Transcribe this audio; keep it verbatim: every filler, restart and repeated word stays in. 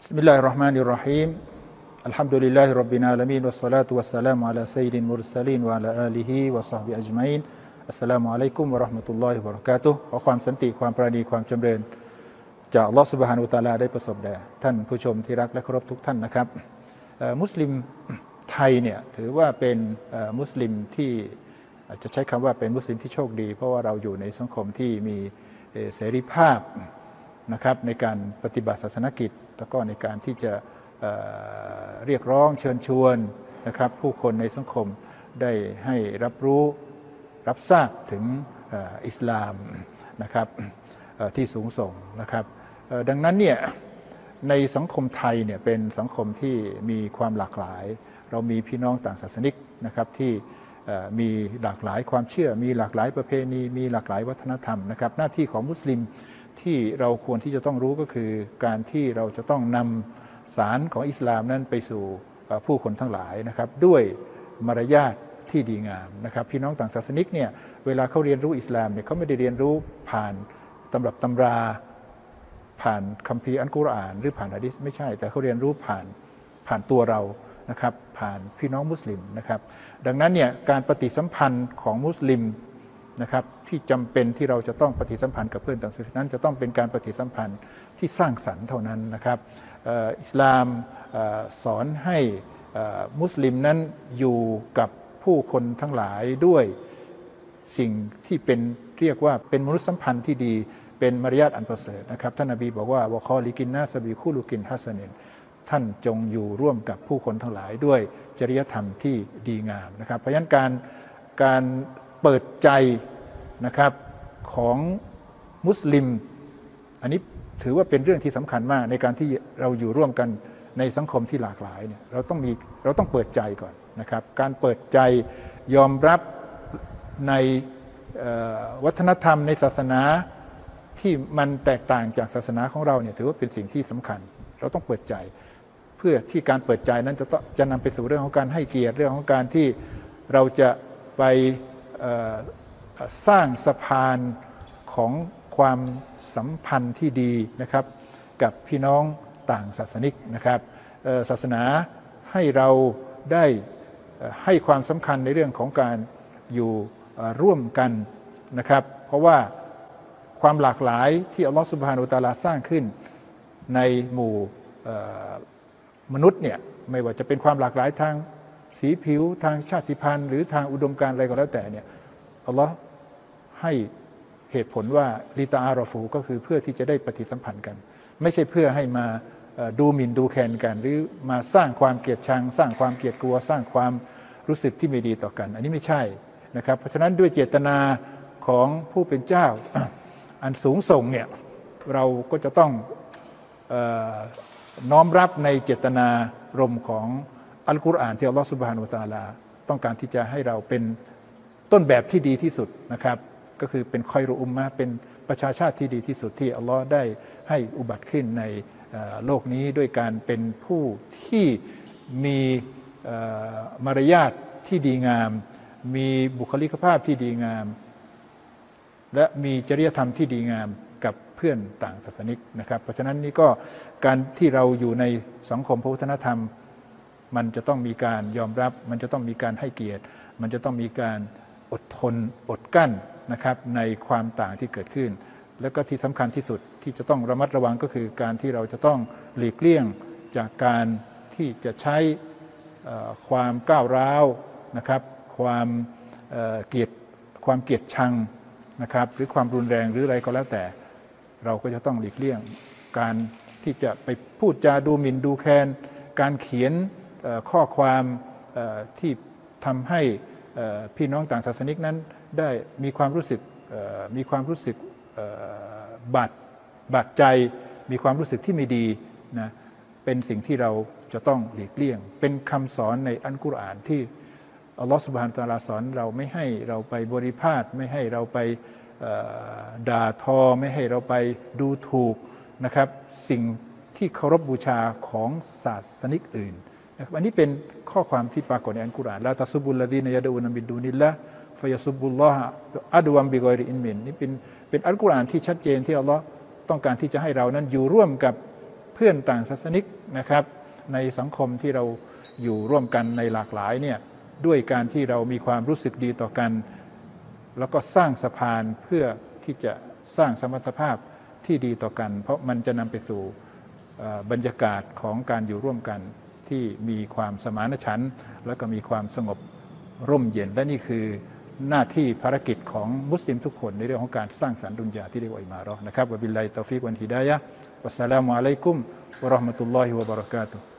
بسم الله الرحمن الرحيم الحمد لله رب العالمين والصلاة والسلام على سيد المرسلين وعلى آله وصحبه أجمعين السلام عليكم ورحمة الله وبركاته ขอความสันติความปราณีความจำเริญจากอัลเลาะห์ซุบฮานะฮูวะตะอาลาได้ประสบแด่ท่านผู้ชมที่รักและเคารพทุกท่านนะครับมุสลิมไทยเนี่ยถือว่าเป็นมุสลิมที่จะใช้คำว่าเป็นมุสลิมที่โชคดีเพราะว่าเราอยู่ในสังคมที่มีเสรีภาพนะครับในการปฏิบัติศาสนกิจแล้วก็ในการที่จะเอ่อเรียกร้องเชิญชวนนะครับผู้คนในสังคมได้ให้รับรู้รับทราบถึงอิสลามนะครับที่สูงส่งนะครับดังนั้นเนี่ยในสังคมไทยเนี่ยเป็นสังคมที่มีความหลากหลายเรามีพี่น้องต่างศาสนิกนะครับที่มีหลากหลายความเชื่อมีหลากหลายประเพณีมีหลากหลายวัฒนธรรมนะครับหน้าที่ของมุสลิมที่เราควรที่จะต้องรู้ก็คือการที่เราจะต้องนำสารของอิสลามนั้นไปสู่ผู้คนทั้งหลายนะครับด้วยมารยาทที่ดีงามนะครับพี่น้องต่างศาสนิกเนี่ยเวลาเขาเรียนรู้อิสลามเนี่ยเขาไม่ได้เรียนรู้ผ่านตำรับตำราผ่านคัมภีร์อัลกุรอานหรือผ่านหะดีษไม่ใช่แต่เขาเรียนรู้ผ่านผ่านตัวเรานะครับผ่านพี่น้องมุสลิมนะครับดังนั้นเนี่ยการปฏิสัมพันธ์ของมุสลิมนะครับที่จำเป็นที่เราจะต้องปฏิสัมพันธ์กับเพื่อนต่างศาสนานั้นจะต้องเป็นการปฏิสัมพันธ์ที่สร้างสรรค์เท่านั้นนะครับอิสลามสอนให้มุสลิมนั้นอยู่กับผู้คนทั้งหลายด้วยสิ่งที่เป็นเรียกว่าเป็นมนุษยสัมพันธ์ที่ดีเป็นมารยาทอันประเสริฐนะครับท่านนบีบอกว่าวะคอลิกินนาสบีคูลุกินฮัสเนนท่านจงอยู่ร่วมกับผู้คนทั้งหลายด้วยจริยธรรมที่ดีงามนะครับเพราะฉะนั้นการการเปิดใจนะครับของมุสลิมอันนี้ถือว่าเป็นเรื่องที่สำคัญมากในการที่เราอยู่ร่วมกันในสังคมที่หลากหลายเนี่ยเราต้องมีเราต้องเปิดใจก่อนนะครับการเปิดใจยอมรับในวัฒนธรรมในศาสนาที่มันแตกต่างจากศาสนาของเราเนี่ยถือว่าเป็นสิ่งที่สำคัญเราต้องเปิดใจเพื่อที่การเปิดใจนั้นจะต้องจะนำไปสู่เรื่องของการให้เกียรติเรื่องของการที่เราจะไปสร้างสะพานของความสัมพันธ์ที่ดีนะครับกับพี่น้องต่างศาสนิกนะครับศาสนาให้เราได้ให้ความสำคัญในเรื่องของการอยู่ร่วมกันนะครับเพราะว่าความหลากหลายที่อัลลอฮฺซุบฮานะฮูวะตะอาลาสร้างขึ้นในหมู่มนุษย์เนี่ยไม่ว่าจะเป็นความหลากหลายทางสีผิวทางชาติพันธุ์หรือทางอุดมการณ์อะไรก็แล้วแต่เนี่ยอัลลอฮ์ให้เหตุผลว่าลิตาอารอฟูก็คือเพื่อที่จะได้ปฏิสัมพันธ์กันไม่ใช่เพื่อให้มาดูหมิ่นดูแคลนกันหรือมาสร้างความเกลียดชังสร้างความเกลียดกลัวสร้างความรู้สึกที่ไม่ดีต่อกันอันนี้ไม่ใช่นะครับเพราะฉะนั้นด้วยเจตนาของผู้เป็นเจ้าอันสูงส่งเนี่ยเราก็จะต้องน้อมรับในเจตนารมณ์ของอัลกุรอานที่อัลลอฮฺซุบฮานะฮูวะตะอาลาต้องการที่จะให้เราเป็นต้นแบบที่ดีที่สุดนะครับก็คือเป็นคอยรุอุมมะเป็นประชาชาติที่ดีที่สุดที่อัลลอฮ์ได้ให้อุบัติขึ้นในโลกนี้ด้วยการเป็นผู้ที่มีมารยาทที่ดีงามมีบุคลิกภาพที่ดีงามและมีจริยธรรมที่ดีงามกับเพื่อนต่างศาสนิกนะครับเพราะฉะนั้นนี่ก็การที่เราอยู่ในสังคมพระวัฒนธรรมมันจะต้องมีการยอมรับมันจะต้องมีการให้เกียรติมันจะต้องมีการอดทนอดกั้นนะครับในความต่างที่เกิดขึ้นแล้วก็ที่สำคัญที่สุดที่จะต้องระมัดระวังก็คือการที่เราจะต้องหลีกเลี่ยงจากการที่จะใช้ความก้าวร้าวนะครับความเกลียดความเกลียดชังนะครับหรือความรุนแรงหรืออะไรก็แล้วแต่เราก็จะต้องหลีกเลี่ยงการที่จะไปพูดจาดูหมิ่นดูแคลนการเขียนข้อความที่ทำให้พี่น้องต่างศาสนิกนั้นได้มีความรู้สึกมีความรู้สึกบาดบาดใจมีความรู้สึกที่ไม่ดีนะเป็นสิ่งที่เราจะต้องหลีกเลี่ยงเป็นคำสอนในอัลกุรอานที่อัลลอฮฺซุบฮานะฮูวะตะอาลาสอนเราไม่ให้เราไปบริพาทไม่ให้เราไปด่าทอไม่ให้เราไปดูถูกนะครับสิ่งที่เคารพบูชาของศาสนิกอื่นนะครับอันนี้เป็นข้อความที่ปรากฏในอัลกุรอานลาตัสซุบุลลดีนยะดูนบิดดูนิลละฟยซุบุลลอฮะอัดวัมบิกอยริอินมินนี่เป็นเป็นอัลกุรอานที่ชัดเจนที่อัลลอฮ์ต้องการที่จะให้เรานั้นอยู่ร่วมกับ เพื่อนต่างศาสนิกนะครับในสังคมที่เราอยู่ร่วมกันในหลากหลายเนี่ยด้วยการที่เรามีความรู้สึกดีต่อกันแล้วก็สร้างสะพานเพื่อที่จะสร้างสมรรถภาพที่ดีต่อกันเพราะมันจะนำไปสู่บรรยากาศของการอยู่ร่วมกันที่มีความสมานฉันท์และก็มีความสงบร่มเย็นและนี่คือหน้าที่ภารกิจของมุสลิมทุกคนในเรื่องของการสร้างสรรค์ดุนยาที่เรียกว่าอิมาเราะห์นะครับวะบิลลาฮิตตอฟิกวัลฮิดายะฮ์วัสสลามุอะลัยกุมวะเราะห์มะตุลลอฮิวะบะเราะกาตุฮ์